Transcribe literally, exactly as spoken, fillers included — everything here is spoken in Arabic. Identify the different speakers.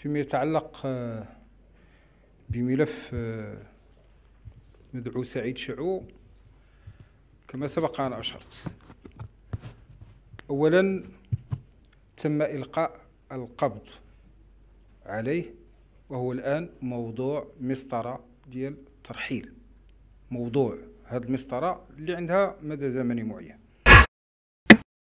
Speaker 1: فيما يتعلق بملف مدعو سعيد شعو، كما سبق أن أشرت، أولا تم إلقاء القبض عليه، وهو الآن موضوع مسطرة ديال الترحيل. موضوع هذه المسطرة اللي عندها مدى زمني معين.